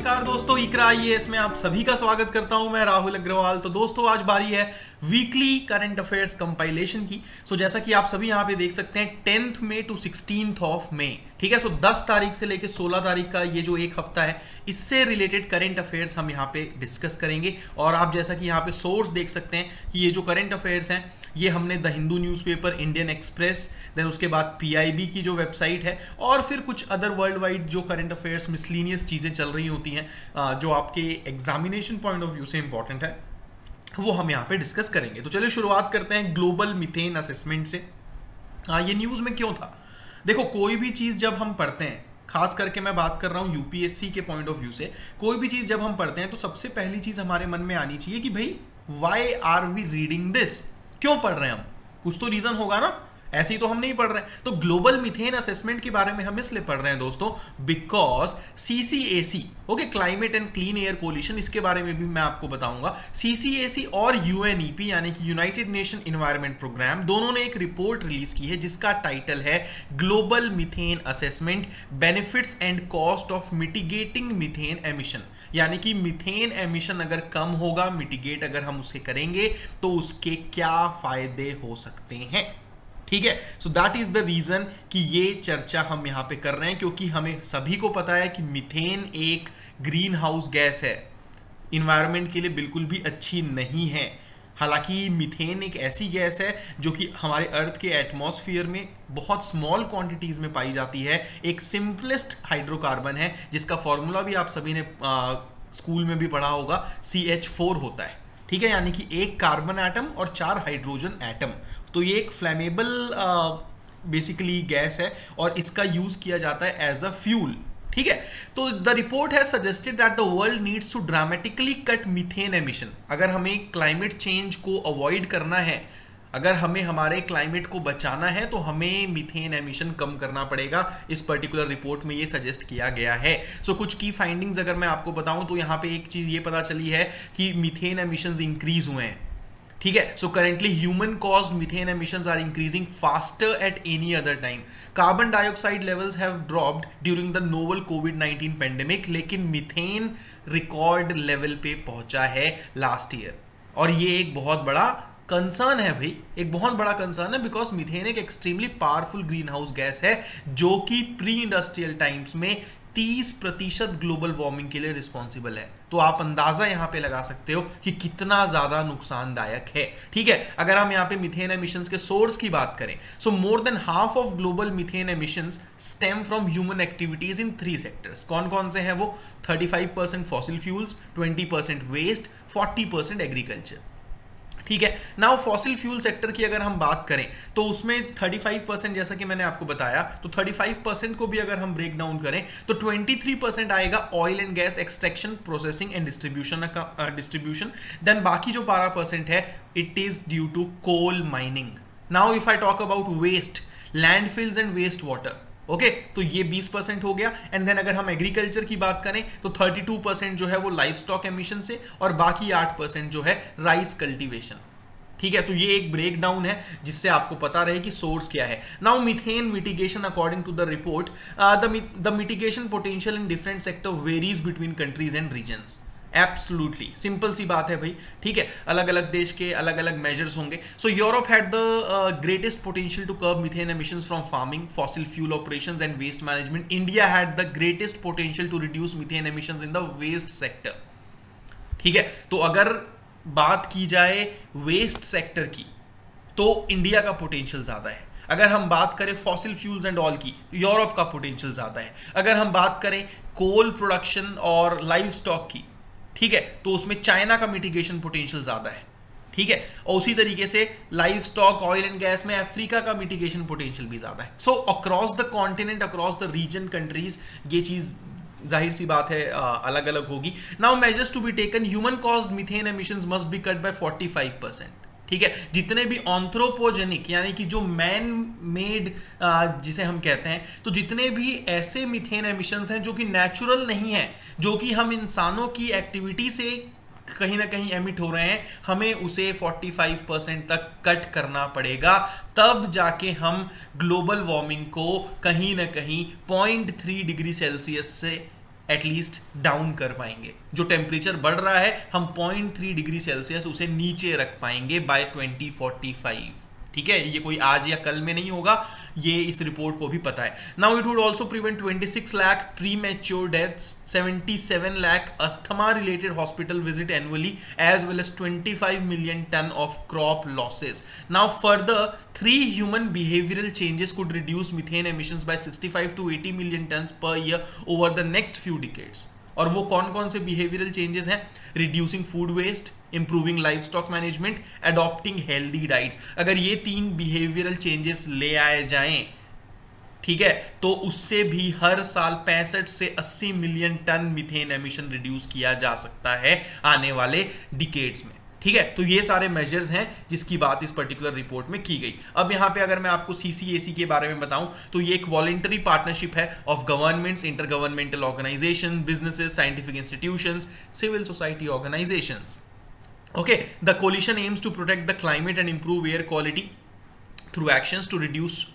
नमस्कार दोस्तों, इकरा आईएएस में आप सभी का स्वागत करता हूं। मैं राहुल अग्रवाल। तो दोस्तों आज बारी है वीकली करंट अफेयर्स कंपाइलेशन की। जैसा कि आप सभी यहां पे देख सकते हैं 10th May to 16th of May, ठीक है। 10 तारीख से लेकर 16 तारीख का ये जो एक हफ्ता है, इससे रिलेटेड करंट अफेयर्स हम यहाँ पे डिस्कस करेंगे। और आप जैसा कि यहाँ पे सोर्स देख सकते हैं कि ये जो करंट अफेयर्स हैं ये हमने the Hindu newspaper, Indian express, then उसके बाद पीआईबी की जो वेबसाइट है और फिर कुछ अदर वर्ल्ड वाइड जो करंट अफेयर्स मिसलीनियस चीज़ें चल रही होती हैं जो आपके एग्जामिनेशन पॉइंट ऑफ व्यू से इंपॉर्टेंट है, वो हम यहाँ पे डिस्कस करेंगे। तो चलिए शुरुआत करते हैं ग्लोबल मीथेन असेसमेंट से। ये न्यूज़ में क्यों था? देखो, कोई भी चीज़ जब हम पढ़ते हैं, खास करके मैं बात कर रहा हूँ यूपीएससी के पॉइंट ऑफ व्यू से, कोई भी चीज़ जब हम पढ़ते हैं तो सबसे पहली चीज़ हमारे मन में आनी चाहिए कि भाई why are we reading this, क्यों पढ़ रहे हैं हम? कुछ तो रीजन होगा ना, ऐसे ही तो हम नहीं पढ़ रहे हैं। तो ग्लोबल मीथेन असेसमेंट के बारे में हम इसलिए पढ़ रहे हैं दोस्तों because CCAC, okay, climate and clean air coalition, इसके बारे में भी मैं आपको बताऊंगा। सीसीएसी और यूएनईपी यानी कि यूनाइटेड नेशन एनवायरनमेंट प्रोग्राम, दोनों ने एक रिपोर्ट रिलीज की है जिसका टाइटल है global methane assessment, benefits and cost of mitigating methane emission. यानी कि मीथेन एमिशन अगर कम होगा, मिटिगेट अगर हम उसे करेंगे तो उसके क्या फायदे हो सकते हैं, ठीक है। So that is the reason कि ये चर्चा हम यहां पे कर रहे हैं, क्योंकि हमें सभी को पता है कि मीथेन एक ग्रीन हाउस गैस है, इन्वायरमेंट के लिए बिल्कुल भी अच्छी नहीं है। हालांकि मीथेन एक ऐसी गैस है जो कि हमारे अर्थ के एटमॉस्फेयर में बहुत स्मॉल क्वांटिटीज में पाई जाती है। एक सिंपलेस्ट हाइड्रोकार्बन है जिसका फॉर्मूला भी आप सभी ने स्कूल में भी पढ़ा होगा, CH4 होता है, ठीक है। यानी कि एक कार्बन एटम और 4 हाइड्रोजन एटम। तो ये एक फ्लेमेबल बेसिकली गैस है और इसका यूज किया जाता है एज अ फ्यूल, ठीक है। तो the report has suggested that the world needs to dramatically cut methane emission. अगर हमें क्लाइमेट चेंज को अवॉइड करना है, अगर हमें हमारे क्लाइमेट को बचाना है, तो हमें मीथेन एमिशन कम करना पड़ेगा। इस पर्टिकुलर रिपोर्ट में ये सजेस्ट किया गया है। कुछ की फाइंडिंग्स अगर मैं आपको बताऊं तो यहाँ पे एक चीज ये पता चली है कि मीथेन एमिशंस इंक्रीज हुए हैं, ठीक है। Currently human caused methane emissions are increasing faster at any other time. Carbon dioxide levels have dropped during the novel कोविड-19 पेंडेमिक, लेकिन मीथेन रिकॉर्ड लेवल पे पहुंचा है लास्ट ईयर। और ये एक बहुत बड़ा कंसर्न है भाई, एक बहुत बड़ा कंसर्न है, बिकॉज मीथेन एक extremely powerful green house gas है जो कि प्री इंडस्ट्रियल टाइम्स में 30% ग्लोबल वार्मिंग के लिए रिस्पॉन्सिबल है। तो आप अंदाजा यहां पे लगा सकते हो कि कितना ज्यादा नुकसानदायक है, ठीक है। अगर हम यहां पे मीथेन एमिशंस के सोर्स की बात करें, more than half of global methane emissions stem from human activities in 3 sectors. कौन कौन से हैं वो? 35% फॉसिल फ्यूल्स, 20% वेस्ट, 40% एग्रीकल्चर, ठीक है। नाउ फॉसिल फ्यूल सेक्टर की अगर हम बात करें तो उसमें 35%, जैसा कि मैंने आपको बताया, तो 35% को भी अगर हम ब्रेक डाउन करें तो 23% आएगा oil and gas extraction, processing and distribution. Then बाकी जो 12% है, it is due to coal mining. Now if I talk about waste, landfills and waste water, okay, तो ये 20% हो गया। एंड देन अगर हम एग्रीकल्चर की बात करें तो 32% जो है वो लाइफ स्टॉक एमिशन से, और बाकी 8% जो है राइस कल्टीवेशन, ठीक है। तो ये एक ब्रेक डाउन है जिससे आपको पता रहे कि सोर्स क्या है। Now methane mitigation, according to the report, the mitigation potential in different sector varies between countries and regions. Absolutely simple सी बात है भाई, ठीक है। अलग अलग देश के अलग अलग मेजर्स होंगे। Europe had the greatest potential to curb methane emissions from farming, fossil fuel operations and waste management. India had the greatest potential to reduce methane emissions in the waste sector, ठीक है। तो अगर बात की जाए waste sector की तो India का पोटेंशियल ज्यादा है। अगर हम बात करें फॉसिल फ्यूल्स एंड ऑल की, यूरोप का पोटेंशियल ज्यादा है। अगर हम बात करें कोल प्रोडक्शन और लाइव स्टॉक की, ठीक है, तो उसमें चाइना का मिटिगेशन पोटेंशियल ज्यादा है, ठीक है। और उसी तरीके से livestock, oil and gas में अफ्रीका का मिटिगेशन पोटेंशियल भी ज्यादा है। Across the continent, across the region, countries, ये चीज जाहिर सी बात है अलग अलग होगी। Now measures to be taken, human caused methane emissions must be cut by 45%, ठीक है। जितने भी ऑन्थ्रोपोजेनिक यानी कि जो मैन मेड जिसे हम कहते हैं, तो जितने भी ऐसे मीथेन एमिशंस हैं जो कि नेचुरल नहीं है, जो कि हम इंसानों की एक्टिविटी से कहीं ना कहीं एमिट हो रहे हैं, हमें उसे 45% तक कट करना पड़ेगा, तब जाके हम ग्लोबल वार्मिंग को कहीं ना कहीं 0.3 डिग्री सेल्सियस से एटलीस्ट डाउन कर पाएंगे। जो टेम्परेचर बढ़ रहा है हम 0.3 डिग्री सेल्सियस उसे नीचे रख पाएंगे बाय 2045। ठीक है, ये कोई आज या कल में नहीं होगा, ये इस रिपोर्ट को भी पता है। Now it would also prevent 26 lakh premature deaths, 77 lakh asthma related hospital visit annually, as well as 25 million ton of crop losses. Now further 3 human behavioural changes could reduce methane emissions by 65 to 80 million tons per year over the next few decades. और वो कौन कौन से behavioural changes हैं? Reducing food waste, improving livestock management, adopting healthy diets. अगर ये 3 behavioural changes ले आए जाएं, ठीक है, तो उससे भी हर साल 65 से 80 million ton methane emission reduce किया जा सकता है आने वाले डिकेड्स में। ठीक है, तो ये सारे मेजर्स हैं जिसकी बात इस पर्टिकुलर रिपोर्ट में की गई। अब यहां पे अगर मैं आपको CCAC के बारे में बताऊं तो ये एक वॉलंटरी पार्टनरशिप है of governments, intergovernmental organisation, businesses, scientific institutions, civil society organisations. Okay, the coalition aims to protect the climate and improve air quality through actions to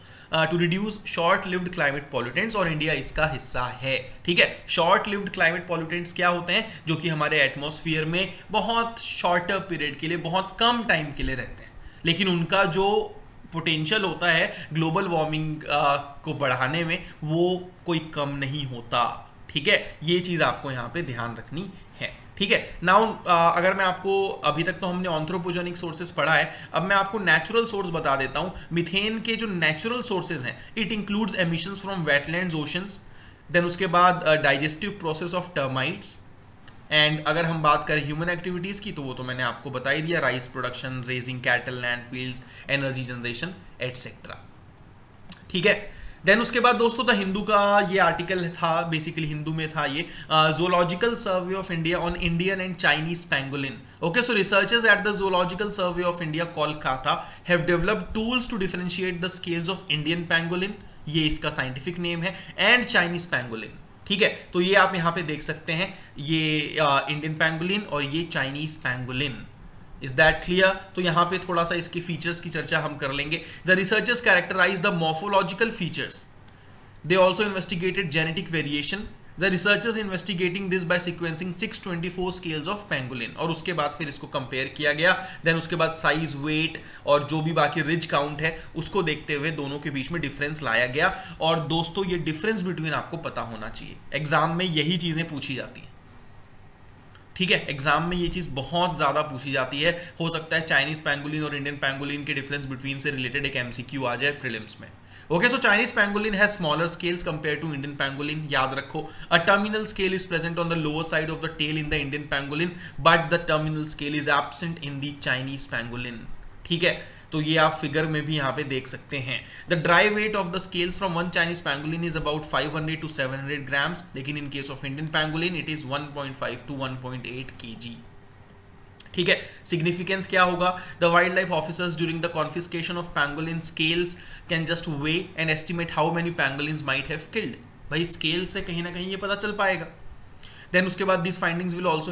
reduce short-lived climate pollutants, और India इसका हिस्सा है। ठीक है, short-lived climate pollutants क्या होते हैं? जो कि हमारे एटमॉस्फेयर में बहुत शॉर्टर पीरियड के लिए, बहुत कम टाइम के लिए रहते हैं, लेकिन उनका जो पोटेंशियल होता है ग्लोबल वार्मिंग को बढ़ाने में वो कोई कम नहीं होता। ठीक है, ये चीज आपको यहाँ पे ध्यान रखनी है। ठीक है, नाउ अगर मैं आपको, अभी तक तो हमने एंथ्रोपोजेनिक सोर्सेस पढ़ा है, अब मैं आपको नेचुरल सोर्स बता देता हूं। मीथेन के जो नेचुरल सोर्सेज हैं, it includes emissions from wetlands, oceans, then उसके बाद digestive process of termites, and अगर हम बात करें ह्यूमन एक्टिविटीज की तो वो तो मैंने आपको बता ही दिया, rice production, raising cattle, landfills, energy generation etcetera. ठीक है, देन उसके बाद दोस्तों द हिंदू का ये आर्टिकल था, बेसिकली हिंदू में था ये, zoological survey of India on Indian and Chinese pangolin. Okay, so researchers at the zoological survey of India Kolkata have developed tools to differentiate the scales of Indian pangolin, ये इसका scientific name है, and Chinese pangolin. ठीक है, तो ये आप यहाँ पे देख सकते हैं, ये इंडियन पैंगोलिन और ये Chinese pangolin. Is that clear? तो यहां पे थोड़ा सा इसके फीचर्स की चर्चा हम कर लेंगे। The researchers characterise the morphological features, they also investigated genetic variation. The researchers investigating this by sequencing 624 scales of pangolin, और उसके बाद फिर इसको कंपेयर किया गया। देन उसके बाद साइज, वेट और जो भी बाकी रिज काउंट है उसको देखते हुए दोनों के बीच में डिफरेंस लाया गया। और दोस्तों ये डिफरेंस बिटवीन आपको पता होना चाहिए, एग्जाम में यही चीजें पूछी जाती हैं। ठीक है, एग्जाम में ये चीज बहुत ज्यादा पूछी जाती है। हो सकता है चाइनीज पैंगोलिन और इंडियन पैंगोलिन के डिफरेंस बिटवीन से रिलेटेड एक MCQ आ जाए प्रीलिम्स में। Okay, so Chinese pangolin has smaller scales compare to Indian pangolin. याद रखो, a terminal scale is present on the lower side of the tail in the Indian pangolin, but the terminal scale is absent in the Chinese pangolin. ठीक है, तो ये आप figure में भी यहाँ पे देख सकते हैं। The dry weight of the scales from one Chinese pangolin is about 500 to 700 grams, लेकिन in case of Indian pangolin it is 1.5 to 1.8 kg। ठीक है, सिग्निफिकेंस क्या होगा? The wildlife officers during the confiscation of pangolin scales can just weigh and estimate how many pangolins might have killed. भाई scale से कहीं ना कहीं ये पता चल पाएगा। Then उसके बाद these findings will also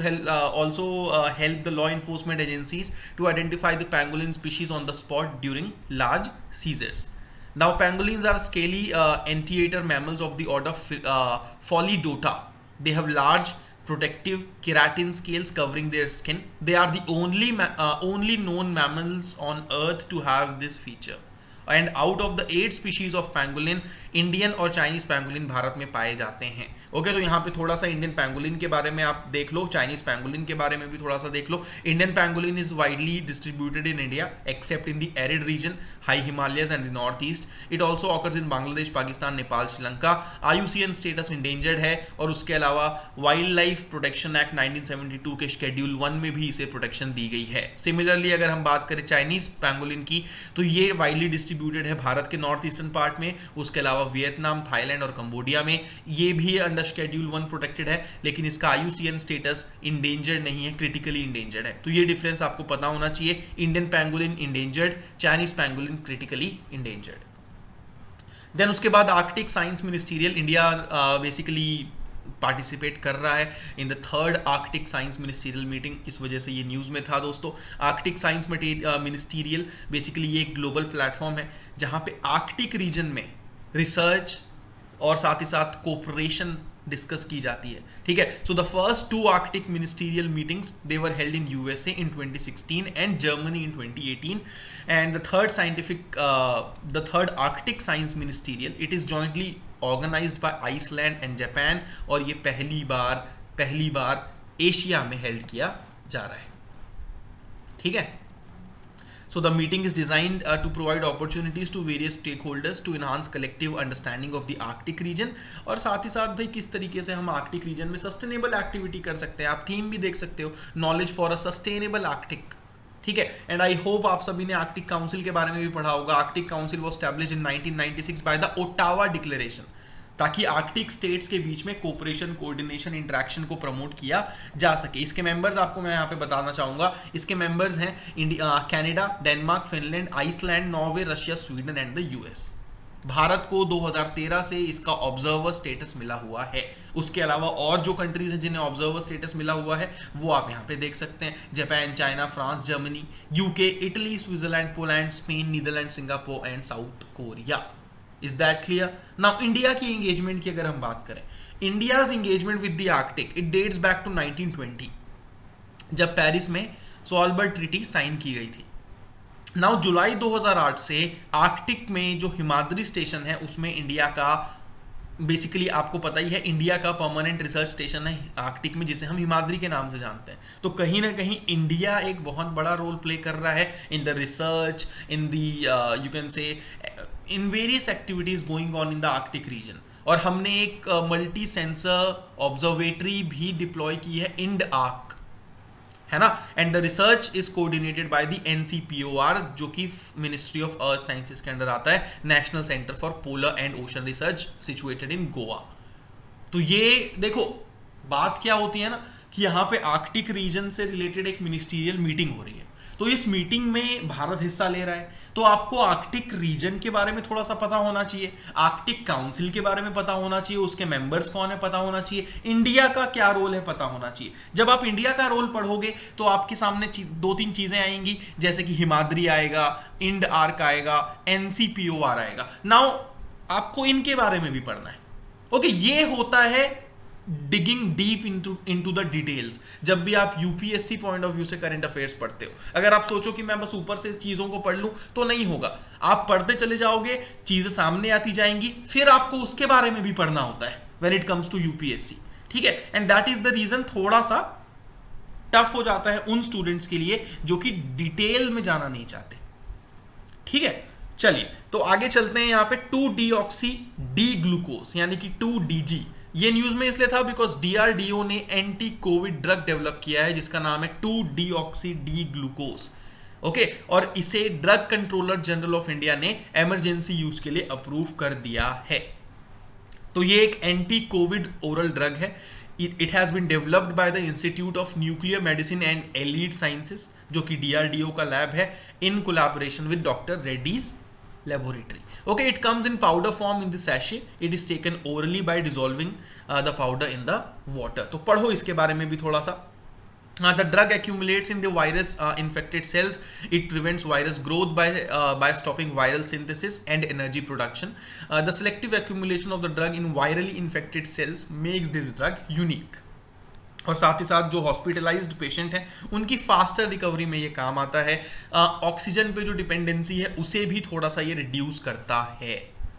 help the law enforcement agencies to identify the pangolin species on the spot during large seizures. Now pangolins are scaly anteater mammals of the order Pholidota. They have large protective keratin scales covering their skin. They are the only known mammals on earth to have this feature. And out of the 8 species of pangolin, Indian और Chinese pangolin Bharat में पाए जाते हैं। Okay, तो यहाँ पे थोड़ा सा इंडियन पैंगोलिन के बारे में आप देख लो, चाइनीज पैंगोलिन के बारे में भी थोड़ा सा देख लो। Indian pangolin is widely distributed in India except in the arid region, high Himalayas and the north east. It also occurs in Bangladesh, Pakistan, Nepal, Sri Lanka. IUCN status endangered है, और उसके अलावा वाइल्ड लाइफ प्रोटेक्शन एक्ट 1972 के शेड्यूल 1 में भी इसे प्रोटेक्शन दी गई है। सिमिलरली अगर हम बात करें चाइनीज पैंगोलिन की, तो ये वाइडली डिस्ट्रीब्यूटेड है भारत के नॉर्थ ईस्टर्न पार्ट में, उसके अलावा वियतनाम, थाईलैंड और कंबोडिया में। ये भी अंडर शेड्यूल 1 प्रोटेक्टेड है, लेकिन इसका IUCN स्टेटस इंडेंजर्ड नहीं है, क्रिटिकली इंडेंजर्ड है। तो ये डिफरेंस आपको पता होना चाहिए, Indian pangolin endangered, Chinese pangolin critically endangered. Then उसके बाद Arctic science ministerial, India basically participate कर रहा है in the 3rd Arctic science ministerial meeting, इस वजह से ये न्यूज़ में था दोस्तों। आर्कटिक साइंस मिनिस्टीरियल बेसिकली ये एक ग्लोबल प्लेटफॉर्म है जहां पे आर्कटिक रीजन में रिसर्च और साथ ही साथ कोऑपरेशन डिस्कस की जाती है, ठीक है। So the first 2 Arctic ministerial meetings they were held in USA in 2016 and Germany in 2018 and the third Arctic science ministerial it is jointly organised by Iceland and Japan, और ये पहली बार Asia में held किया जा रहा है, ठीक है। So the meeting is designed to provide opportunities to various stakeholders to enhance collective understanding of the Arctic region, और साथ ही साथ भाई किस तरीके से हम आर्कटिक रीजन में सस्टेनेबल एक्टिविटी कर सकते हैं। आप थीम भी देख सकते हो, knowledge for a sustainable Arctic, ठीक है। एंड आई होप आप सभी ने आर्कटिक काउंसिल के बारे में भी पढ़ा होगा। Arctic council was established in 1996 by the Ottawa declaration, ताकि आर्कटिक स्टेट्स के बीच में कोऑपरेशन, कोऑर्डिनेशन, इंटरेक्शन को प्रमोट किया जा सके। इसके मेंबर्स आपको मैं यहाँ पे बताना चाहूंगा। इसके मेंबर्स हैं Canada, Denmark, Finland, Iceland, Norway, Russia, Sweden and the US. Bharat को 2013 से इसका ऑब्जर्वर स्टेटस मिला हुआ है। उसके अलावा और जो कंट्रीज हैं जिन्हें ऑब्जर्वर स्टेटस मिला हुआ है वो आप यहाँ पे देख सकते हैं। Japan, China, France, Germany, UK, Italy, Switzerland, Poland, Spain, Netherlands, Singapore and South Korea. Is that clear? Now India की एंगेजमेंट की अगर हम बात करें, India's engagement with the Arctic it dates back to 1920, जब पेरिस में सॉल्बर्ट ट्रीटी साइन की गई थी। नाउ जुलाई 2008 से आर्कटिक में जो हिमाद्री स्टेशन है उसमें इंडिया का, बेसिकली आपको पता ही है, इंडिया का परमानेंट रिसर्च स्टेशन है आर्कटिक में, जिसे हम हिमाद्री के नाम से जानते हैं। तो कहीं ना कहीं इंडिया एक बहुत बड़ा रोल प्ले कर रहा है in the research, in the you can say in various activities going on in the Arctic region. और हमने एक मल्टी सेंसर ऑब्जर्वेटरी भी डिप्लॉय की है, इंड आर्क, है ना। And the research is coordinated by the NCPOR, जो कि मिनिस्ट्री ऑफ अर्थ साइंसेस के अंडर आता है, national centre for polar and ocean research situated in Goa. तो ये देखो बात क्या होती है ना कि यहाँ पे आर्कटिक रीजन से रिलेटेड एक मिनिस्टीरियल मीटिंग हो रही है, तो इस मीटिंग में भारत हिस्सा ले रहा है, तो आपको आर्कटिक रीजन के बारे में थोड़ा सा पता होना चाहिए, आर्कटिक काउंसिल के बारे में पता होना चाहिए, उसके मेंबर्स कौन है पता होना चाहिए, इंडिया का क्या रोल है पता होना चाहिए। जब आप इंडिया का रोल पढ़ोगे तो आपके सामने 2-3 चीजें आएंगी, जैसे कि हिमाद्री आएगा, इंड आर्क आएगा, NCPOR आएगा। नाउ आपको इनके बारे में भी पढ़ना है, ओके। ये होता है digging deep into the details. जब भी आप यूपीएससी पॉइंट ऑफ व्यू से करंट अफेयर्स पढ़ते हो, अगर आप सोचो कि मैं बस ऊपर से चीजों को पढ़ लूं तो नहीं होगा। आप पढ़ते चले जाओगे, चीजें सामने आती जाएंगी, फिर आपको उसके बारे में भी पढ़ना होता है when it comes to UPSC, ठीक है। And that is the reason थोड़ा सा टफ हो जाता है उन स्टूडेंट्स के लिए जो कि डिटेल में जाना नहीं चाहते, ठीक है। चलिए तो आगे चलते हैं। यहाँ पे 2-डीऑक्सी डी ग्लूकोज यानी कि 2DG, ये न्यूज में इसलिए था बिकॉज DRDO ने एंटी कोविड ड्रग डेवलप किया है जिसका नाम है 2-डीऑक्सी डी ग्लूकोज, ओके। और इसे drug controller general of India ने इमरजेंसी यूज के लिए अप्रूव कर दिया है। तो ये एक एंटी कोविड ओरल ड्रग है। It has been developed by the institute of nuclear medicine and allied sciences, जो कि DRDO का लैब है, in collaboration with doctor Reddy's laboratory. Okay, it comes in powder form in the sachet. It is taken orally by dissolving the powder in the water. तो पढ़ो इसके बारे में भी थोड़ा सा। The drug accumulates in the virus infected cells. It prevents virus growth by stopping viral synthesis and energy production. The selective accumulation of the drug in virally infected cells makes this drug unique. और साथ ही साथ जो hospitalised patient हैं उनकी faster recovery में ये काम आता है। ऑक्सीजन पे जो डिपेंडेंसी है उसे भी थोड़ा सा ये रिड्यूस करता है,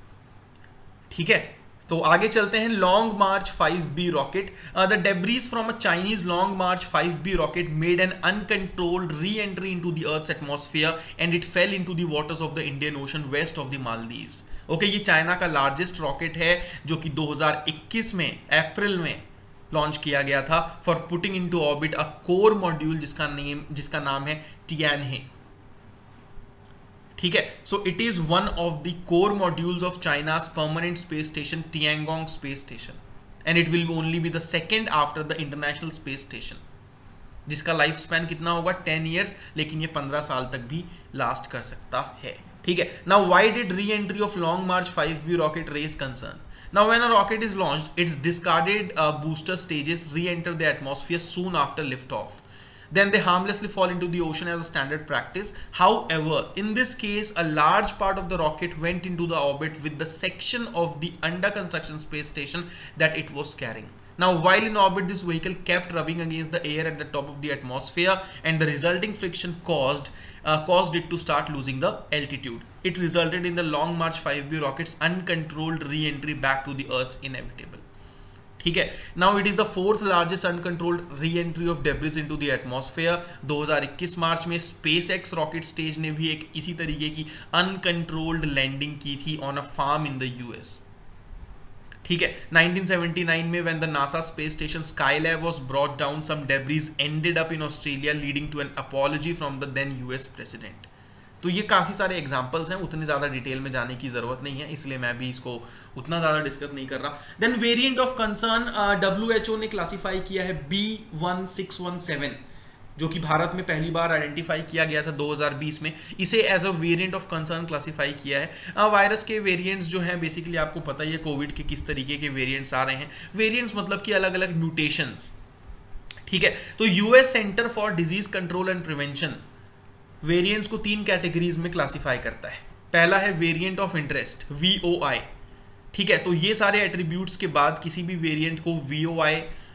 ठीक है। तो आगे चलते हैं। Long March 5B rocket, the debris from a Chinese long March 5B rocket made an uncontrolled re entry into the earth's atmosphere and it fell into the waters of the Indian ocean west of the Maldives. Okay, ये China का largest rocket है जो कि 2021 में अप्रैल में launch किया गया था for putting into orbit a core module जिसका नाम है टियानहे, ठीक है। So it is one of the core modules of China's permanent space station Tiangong space station and it will only be the second after the international space station, जिसका lifespan कितना होगा 10 years, लेकिन ये 15 साल तक भी last कर सकता है, ठीक है। Now why did re entry of long March 5B rocket raise concern? Now, when a rocket is launched, its discarded booster stages re-enter the atmosphere soon after liftoff. then they harmlessly fall into the ocean as a standard practice. However, in this case, a large part of the rocket went into the orbit with the section of the under construction space station that it was carrying. Now, while in orbit, this vehicle kept rubbing against the air at the top of the atmosphere, and the resulting friction caused it to start losing the altitude. It resulted in the Long March 5B rocket's uncontrolled re-entry back to the Earth's inevitable. ठीक है, now it is the fourth largest uncontrolled re-entry of debris into the atmosphere. 2021 मार्च में SpaceX rocket stage ने भी एक इसी तरीके की uncontrolled landing की थी on a farm in the US. ठीक है, 1979 में when the NASA space station Skylab was brought down, some debris ended up in Australia, leading to an apology from the then US president. तो ये काफ़ी सारे examples हैं, उतनी ज़्यादा डिटेल में जाने की ज़रूरत नहीं है, इसलिए मैं भी इसको उतना ज़्यादा डिस्कस नहीं कर रहा. Then variant of concern WHO ने क्लासीफाई किया है B1617, जो कि भारत में पहली बार आइडेंटिफाई किया गया था 2020 में. इसे as a variant of concern classify किया है. वायरस के वेरिएंट्स जो हैं बेसिकली आपको पता ही है कोविड के किस तरीके के वेरिएंट्स आ रहे हैं. वेरिएंट्स मतलब कि अलग अलग म्यूटेशंस. ठीक है, तो US centre for disease control and prevention variants को 3 कैटेगरीज में क्लासीफाई करता है. पहला है वेरिएंट ऑफ इंटरेस्ट VOI. ठीक है, तो ये सारे एट्रीब्यूट्स के बाद किसी भी वेरिएंट को VOI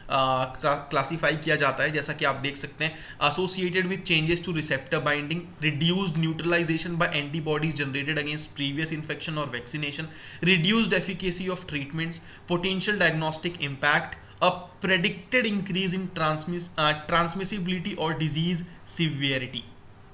क्लासीफाई किया जाता है. जैसा कि आप देख सकते हैं, associated with changes to receptor binding, reduced neutralisation by antibodies generated against previous infection और vaccination, reduced efficacy of treatments, potential diagnostic impact, a predicted increase in transmissibility और डिजीज सिवियरिटी.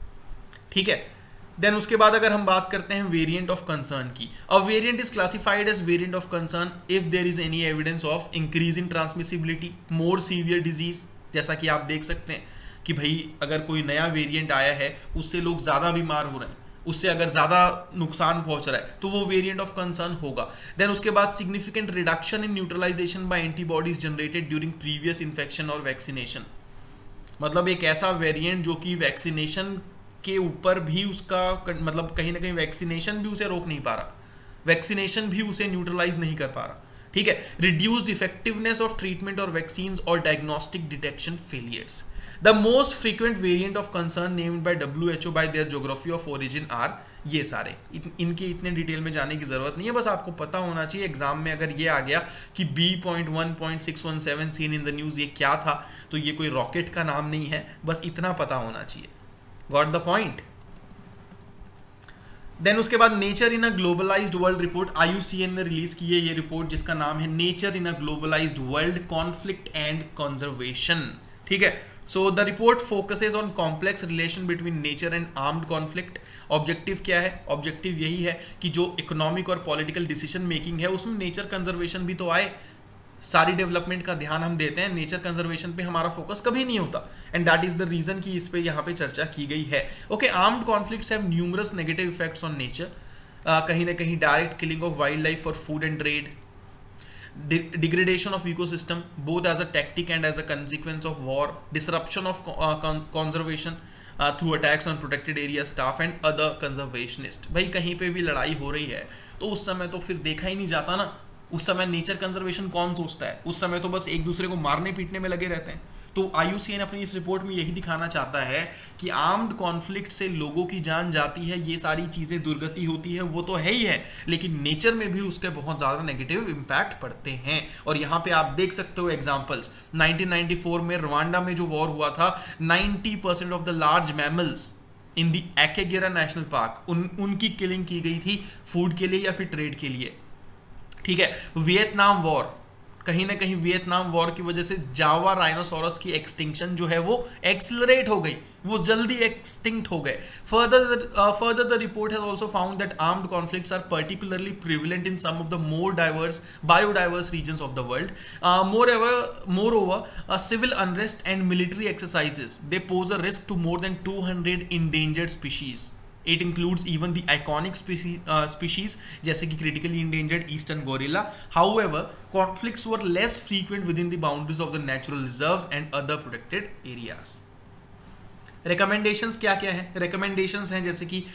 ठीक है, देन उसके बाद अगर हम बात करते हैं वेरिएंट ऑफ कंसर्न की, a variant is classified as variant of concern if there is any evidence of increase in transmissibility, more severe disease. जैसा कि आप देख सकते हैं कि भाई अगर कोई नया वेरिएंट आया है, उससे लोग ज्यादा बीमार हो रहे हैं, उससे अगर ज्यादा नुकसान पहुंच रहा है, तो वो वेरिएंट ऑफ कंसर्न होगा. देन उसके बाद significant reduction in neutralisation by antibodies generated during previous infection और वैक्सीनेशन. मतलब एक ऐसा वेरिएंट जो कि वैक्सीनेशन के ऊपर भी उसका मतलब कहीं ना कहीं वैक्सीनेशन भी उसे रोक नहीं पा रहा, वैक्सीनेशन भी उसे न्यूट्रलाइज नहीं कर पा रहा. ठीक है, रिड्यूस्ड इफेक्टिवनेस ऑफ ट्रीटमेंट और वैक्सीन्स और diagnostic detection failures. The most frequent variant of concern named by WHO by their geography of origin are. ये सारे इनके इतने डिटेल में जाने की जरूरत नहीं है, बस आपको पता होना चाहिए एग्जाम में अगर ये आ गया कि B.1.617 seen in the news, ये क्या था, तो ये कोई रॉकेट का नाम नहीं है, बस इतना पता होना चाहिए. Got the point? Then उसके बाद nature in a globalised world report, IUCN ने रिलीज की है ये रिपोर्ट जिसका नाम है nature in a globalised world conflict and conservation. ठीक है, so the report focuses on complex relation between nature and armed conflict. Objective क्या है? ऑब्जेक्टिव यही है कि जो इकोनॉमिक और पॉलिटिकल डिसीजन मेकिंग है उसमें नेचर कंजर्वेशन भी तो आए. सारी डेवलपमेंट का ध्यान हम देते हैं, नेचर कंजर्वेशन पे हमारा फोकस कभी नहीं होता, and that is the reason कि इस पे यहाँ पे चर्चा की गई है. Okay, armed conflicts have numerous negative effects on nature. कहीं ना कहीं direct killing of wildlife for food and trade, degradation of ecosystem both as a tactic and as a consequence of war, disruption of conservation through attacks on protected area staff and other conservationists. भाई कहीं पे भी लड़ाई हो रही है तो उस समय तो फिर देखा ही नहीं जाता ना, उस समय नेचर कंजर्वेशन कौन सोचता है, उस समय तो बस एक दूसरे को मारने पीटने में लगे रहते हैं. तो IUCN अपनी इस रिपोर्ट में यही दिखाना चाहता है कि आर्म्ड कॉन्फ्लिक्ट से लोगों की जान जाती है, ये सारी चीजें दुर्गति होती है, वो तो है ही है, लेकिन नेचर में भी उसके बहुत ज्यादा नेगेटिव इंपैक्ट पड़ते हैं. और यहाँ पे आप देख सकते हो एग्जांपल्स. 1994 में रवांडा में जो वॉर हुआ था, 90% of the large mammals in the Akagera national park उनकी किलिंग की गई थी फूड के लिए या फिर ट्रेड के लिए. ठीक है, वियतनाम वॉर, कहीं ना कहीं वियतनाम वॉर की वजह से जावा राइनोसोरस की एक्सटिंक्शन जो है वो एक्सिलरेट हो गई, वो जल्दी एक्सटिंक्ट हो गए. Further the report has also found that armed conflicts are particularly prevalent in some of the more diverse biodiverse regions of the world. Moreover civil unrest and military exercises they pose a risk to more than 200 endangered species. It includes even the iconic species जैसे कि critically endangered eastern gorilla. However, conflicts were less frequent within the boundaries of the natural reserves and other protected areas. Recommendations क्या क्या है? Recommendations हैं जैसे कि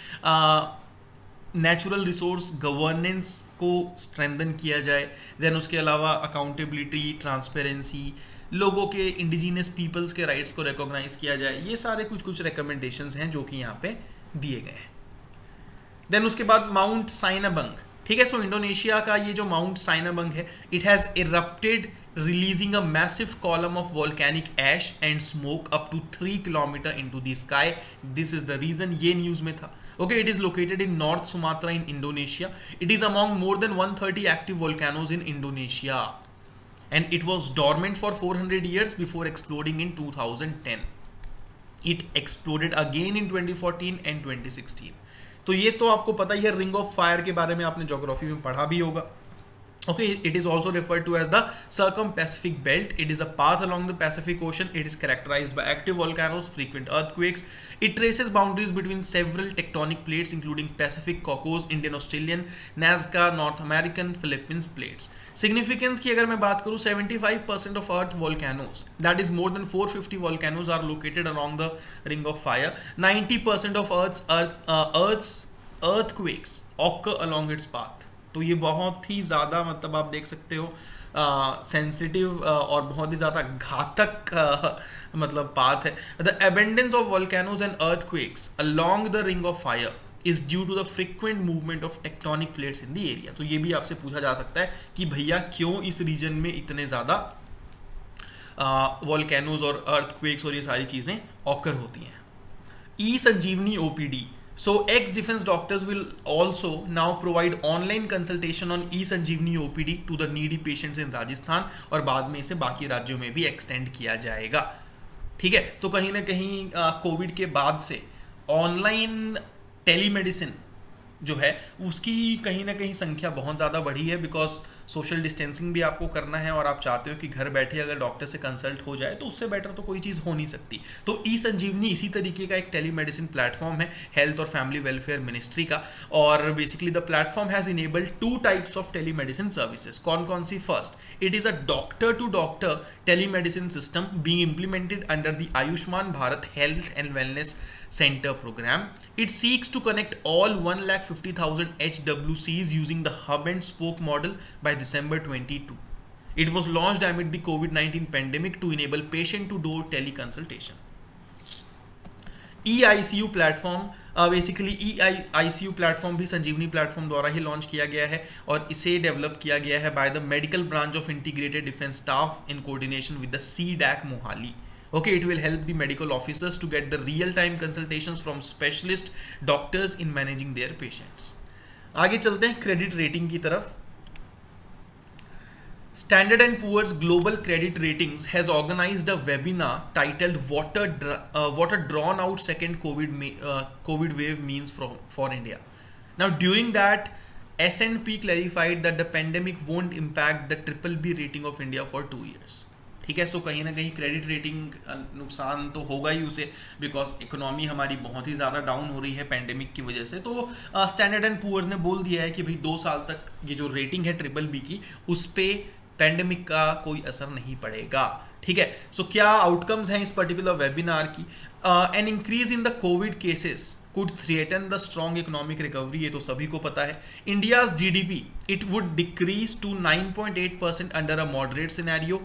natural resource governance को strengthen किया जाए. देन उसके अलावा अकाउंटेबिलिटी, ट्रांसपेरेंसी, लोगों के, इंडिजीनियस पीपल्स के राइट्स को रिकॉग्नाइज किया जाए। ये सारे कुछ कुछ रिकमेंडेशंस हैं जो कि यहाँ पे दिए गए हैं। देन उसके बाद माउंट साइनाबंग, ठीक है। सो इंडोनेशिया का ये जो माउंट साइनाबंग है, it has erupted releasing a massive column of volcanic ash and smoke up to 3 kilometer into the sky. This is the reason ये न्यूज में था। Okay, it is located in North Sumatra in Indonesia. It is among more than 130 active volcanoes in Indonesia, and it was dormant for 400 years before exploding in 2010. It exploded again in 2014 and 2016. तो ये तो आपको पता ही है, ring of fire के बारे में आपने ज्योग्राफी में पढ़ा भी होगा। Okay, it is also referred to as the Circum-Pacific Belt. It is a path along the Pacific Ocean. It is characterized by active volcanoes, frequent earthquakes. It traces boundaries between several tectonic plates, including Pacific, Cocos, Indian, Australian, Nazca, North American, Philippines plates. Significance की अगर मैं बात करूँ, 75% of Earth volcanoes, that is more than 450 volcanoes, are located along the Ring of Fire. 90% of Earth's earthquakes occur along its path. तो ये बहुत ही ज़्यादा, मतलब आप देख सकते हो, सेंसिटिव और बहुत ही ज़्यादा घातक मतलब पाथ है। The abundance of volcanoes and earthquakes along the ring of fire is due to the frequent movement of tectonic plates in the area. तो ये भी आपसे पूछा जा सकता है कि भैया क्यों इस रीजन में इतने ज़्यादा वोल्केनोज और अर्थक्वेक्स और ये सारी चीज़ें ऑकर होती हैं। E Sanjeevani OPD, so ex-defense doctors will also now provide online consultation on e-sanjeevani OPD to the needy patients in Rajasthan, और बाद में इसे बाकी राज्यों में भी एक्सटेंड किया जाएगा, ठीक है। तो कहीं ना कहीं कोविड के बाद से ऑनलाइन टेलीमेडिसिन जो है उसकी कहीं ना कहीं संख्या बहुत ज़्यादा बढ़ी है, बिकॉज सोशल डिस्टेंसिंग भी आपको करना है और आप चाहते हो कि घर बैठे अगर डॉक्टर से कंसल्ट हो जाए तो उससे बेटर तो कोई चीज़ हो नहीं सकती। तो ई संजीवनी इसी तरीके का एक टेलीमेडिसिन प्लेटफॉर्म है हेल्थ और फैमिली वेलफेयर मिनिस्ट्री का, और basically the platform has enabled 2 types of telemedicine services. कौन कौन सी? First, it is a doctor to doctor telemedicine system being implemented under the Ayushman Bharat health and wellness Center program. It seeks to connect all 150,000 HWCs using the hub and spoke model by December 22. It was launched amid the COVID-19 pandemic to enable patient-to-door teleconsultation. eICU platform, basically eICU platform भी Sanjeevani platform द्वारा ही launch किया गया है, और इसे develop किया गया है by the medical branch of integrated defence staff in coordination with the CDAC Mohali. Okay, it will help the medical officers to get the real-time consultations from specialist doctors in managing their patients. आगे चलते हैं credit rating की तरफ। Standard and Poor's Global Credit Ratings has organized a webinar titled "What a Drawn-Out Second COVID Wave Means for India." Now, during that, S&P clarified that the pandemic won't impact the BBB rating of India for 2 years. ठीक है। सो कहीं ना कहीं credit rating नुकसान तो होगा ही उसे, because economy हमारी बहुत ही ज़्यादा डाउन हो रही है पैंडेमिक की वजह से। तो स्टैंडर्ड एंड पुअर्स ने बोल दिया है कि भाई 2 साल तक ये जो रेटिंग है BBB की, उस पर पैंडेमिक का कोई असर नहीं पड़ेगा, ठीक है। सो क्या आउटकम्स हैं इस पर्टिकुलर वेबिनार की? An increase in the covid cases could threaten the strong economic recovery, ये तो सभी को पता है। India's GDP, it would decrease to 9.8% under a moderate scenario,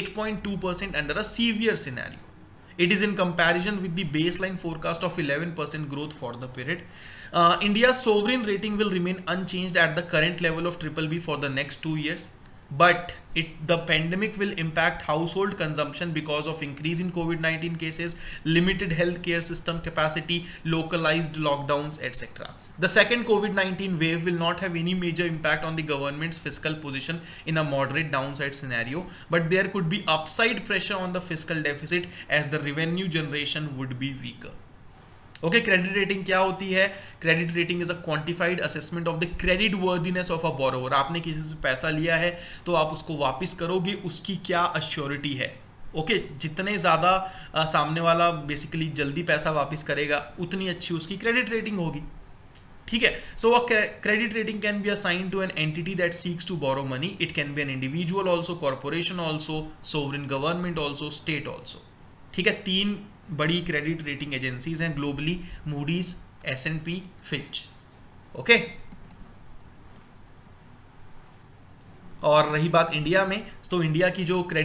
8.2% under a severe scenario. It is in comparison with the baseline forecast of 11% growth for the period. India's sovereign rating will remain unchanged at the current level of BBB for the next 2 years. But the pandemic will impact household consumption because of increase in COVID-19 cases, limited healthcare system capacity, localized lockdowns, etc. The second COVID-19 wave will not have any major impact on the government's fiscal position in a moderate downside scenario, but there could be upside pressure on the fiscal deficit as the revenue generation would be weaker. Okay, credit rating क्या होती है? Credit rating is a quantified assessment of the credit worthiness of a borrower. आपने किसी से पैसा लिया है तो आप उसको वापस करोगे, उसकी क्या अश्योरिटी है। ओके, जितने ज़्यादा सामने वाला बेसिकली जल्दी पैसा वापस करेगा उतनी अच्छी उसकी क्रेडिट रेटिंग होगी, ठीक है। So credit rating can be assigned to an entity that seeks to borrow money. It can be an individual also, corporation also, sovereign government also, state also, ठीक है। 3 बड़ी क्रेडिट रेटिंग एजेंसीज हैं globally, Moody's, S&P, Fitch, okay. और रही बात India में, तो India की जो क्रेडिट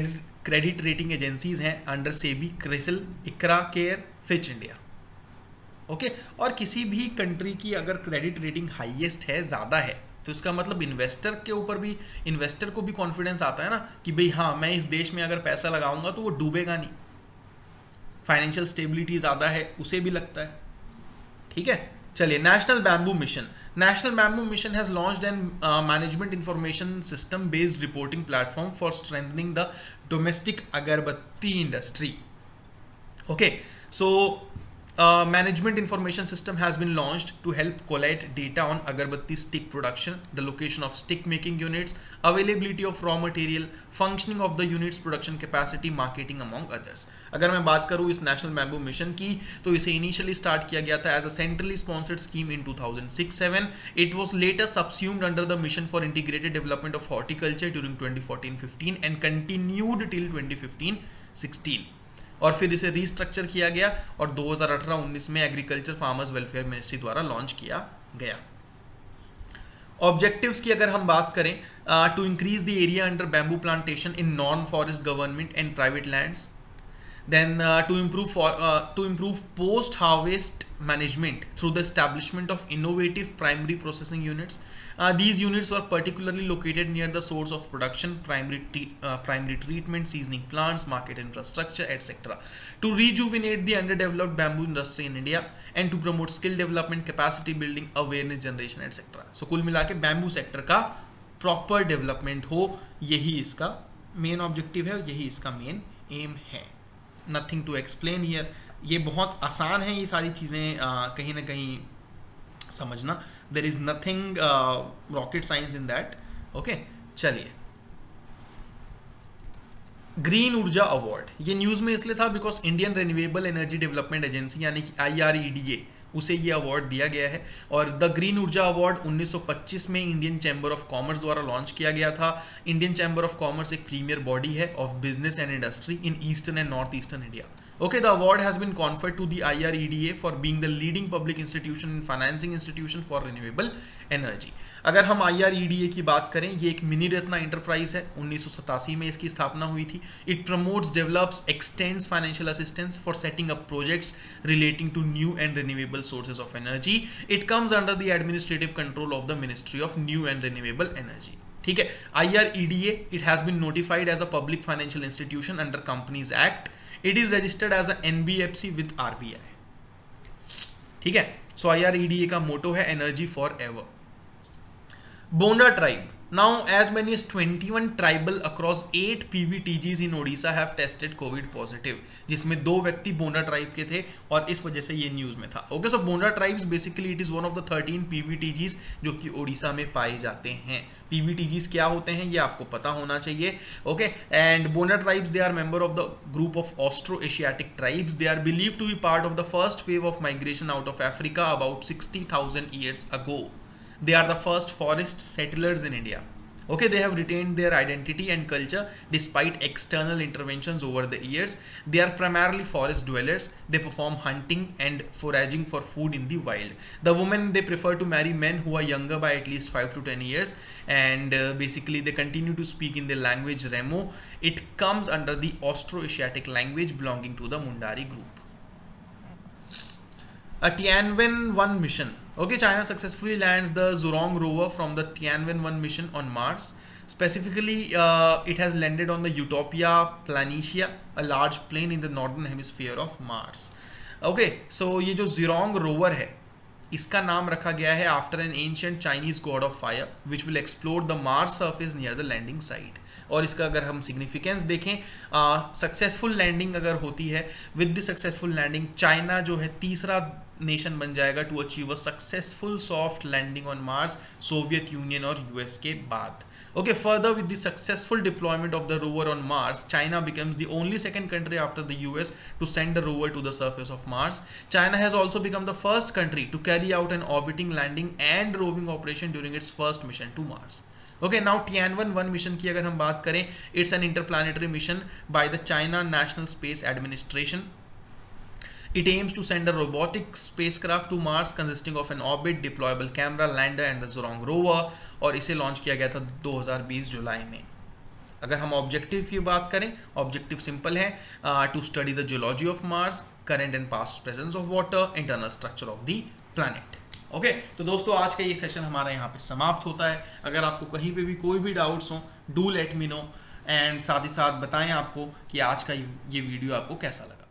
क्रेडिट रेटिंग एजेंसीज हैं under SEBI, CRISIL, ICRA CARE, Fitch India. Okay, और किसी भी कंट्री की अगर क्रेडिट रेटिंग हाईएस्ट है, ज़्यादा है, तो इसका मतलब इन्वेस्टर के ऊपर भी, इन्वेस्टर को भी कॉन्फिडेंस आता है ना कि भाई हाँ, मैं इस देश में अगर पैसा लगाऊंगा तो वो डूबेगा नहीं, फाइनेंशियल स्टेबिलिटी ज़्यादा है, उसे भी लगता है। ठीक है, चलिए, national bamboo mission. National bamboo mission has launched an management information system based reporting platform for strengthening the domestic agarbatti industry. Okay, so management information system has been launched to help collate data on agarbatti stick production, the location of stick making units, availability of raw material, functioning of the units, production capacity, marketing among others. अगर मैं बात करूँ इस national bamboo mission की, तो इसे initially start किया गया था as a centrally sponsored scheme in 2006-07. It was later subsumed under the mission for integrated development of horticulture during 2014-15 and continued till 2015-16. और फिर इसे रीस्ट्रक्चर किया गया और 2018-19 में एग्रीकल्चर फार्मर्स वेलफेयर मिनिस्ट्री द्वारा लॉन्च किया गया। ऑब्जेक्टिव्स की अगर हम बात करें, to increase the area under bamboo plantation in non forest government and private lands, then to improve post harvest management through the establishment of innovative primary processing units. These units were particularly located near the source of production, primary treatment, seasoning plants, market infrastructure, etc. to rejuvenate the underdeveloped bamboo industry in India and to promote skill development, capacity building, awareness generation, etc. So कुल मिला के bamboo sector का proper development हो, यही इसका main objective है, यही इसका मेन एम है। नथिंग टू एक्सप्लेन हियर, ये बहुत आसान है ये सारी चीज़ें कहीं ना कहीं समझना, there is nothing rocket science in that. Okay, चलिए, ग्रीन ऊर्जा अवार्ड, ये न्यूज़ में इसलिए था because Indian renewable energy development agency यानी कि IREDA, उसे ये अवार्ड दिया गया है। और द ग्रीन ऊर्जा अवार्ड 1925 में इंडियन चैम्बर ऑफ कॉमर्स द्वारा लॉन्च किया गया था। इंडियन चैम्बर ऑफ कॉमर्स एक प्रीमियर बॉडी है of business and industry in eastern and north eastern India. Okay, the award has been conferred to the IREDA for being the leading public institution and financing institution for renewable energy. अगर हम IREDA की बात करें, ये एक mini Ratna enterprise है, 1987 में इसकी स्थापना हुई थी। It promotes, develops, extends financial assistance for setting up projects relating to new and renewable sources of energy. It comes under the administrative control of the Ministry of New and Renewable Energy. ठीक है, IREDA, it has been notified as a public financial institution under Companies Act. It is registered as a NBFC with RBI. ठीक है, सो IREDA का motto है energy for ever. Bonda tribe. Now, as many as 21 tribal across 8 PVTGs in Odisha have tested COVID positive, जिसमें 2 व्यक्ति बोंडा tribe के थे और इस वजह से ये न्यूज में था। Okay, so Bonda tribes basically it is one of the 13 PVTGs जो कि ओडिशा में पाए जाते हैं। PVTGs क्या होते हैं ये आपको पता होना चाहिए। Okay, and Bonda tribes, they are member of the group of Austro Asiatic tribes. They are believed to be part of the first wave of migration out of Africa about 60,000 years ago. They are the first forest settlers in India. Okay, they have retained their identity and culture despite external interventions over the years. They are primarily forest dwellers. They perform hunting and foraging for food in the wild. The women, they prefer to marry men who are younger by at least 5 to 10 years, and basically they continue to speak in the language Remo. It comes under the Austro-Asiatic language belonging to the Mundari group. A Tianwen-1 mission. Okay, China successfully lands the Zhurong rover from the Tianwen-1 mission on Mars. Specifically, it has landed on the Utopia Planitia, a large plane in the northern hemisphere of Mars. Okay, so ये जो Zhurong rover है, इसका नाम रखा गया है after an ancient Chinese god of fire, which will explore the Mars surface near the landing site. और इसका अगर हम सिग्निफिकेंस देखें, सक्सेसफुल लैंडिंग अगर होती है, with the successful landing China जो है तीसरा नेशन बन जाएगा to achieve a successful soft landing on Mars, Soviet Union और यूएस के बाद। Okay, further with the successful deployment of the rover on Mars, China becomes the only second country after the US to send a rover to the surface of Mars. China has also become the first country to carry out an orbiting, landing and roving operation during its first mission to Mars. Okay, now Tianwen-1 mission की अगर हम बात करें, it's an interplanetary mission by the China National Space Administration. It aims to send a robotic spacecraft to Mars consisting of an orbit, deployable camera, lander and the Zhurong rover, और इसे launch किया गया था 2020 जुलाई में। अगर हम objective की बात करें, ऑब्जेक्टिव सिंपल है, to study the geology of Mars, current and past presence of water, internal structure of the planet. Okay, तो दोस्तों आज का ये सेशन हमारा यहाँ पे समाप्त होता है। अगर आपको कहीं पे भी कोई भी डाउट्स हो, do let me know, and साथ ही साथ बताएं आपको कि आज का ये वीडियो आपको कैसा लगा।